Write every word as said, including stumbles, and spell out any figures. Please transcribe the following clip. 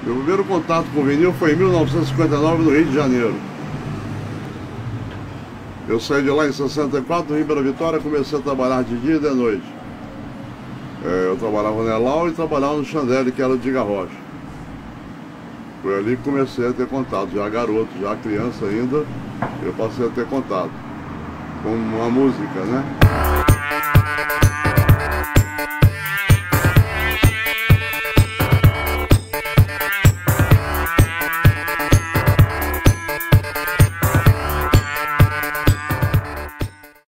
Meu primeiro contato com vinil foi em mil novecentos e cinquenta e nove, no Rio de Janeiro. Eu saí de lá em sessenta e quatro, Ribeira Vitória, comecei a trabalhar de dia e de noite. É, eu trabalhava no Elau e trabalhava no Chandelle, que era o Diga Rocha. Foi ali que comecei a ter contato, já garoto, já criança ainda, eu passei a ter contato com a música, né?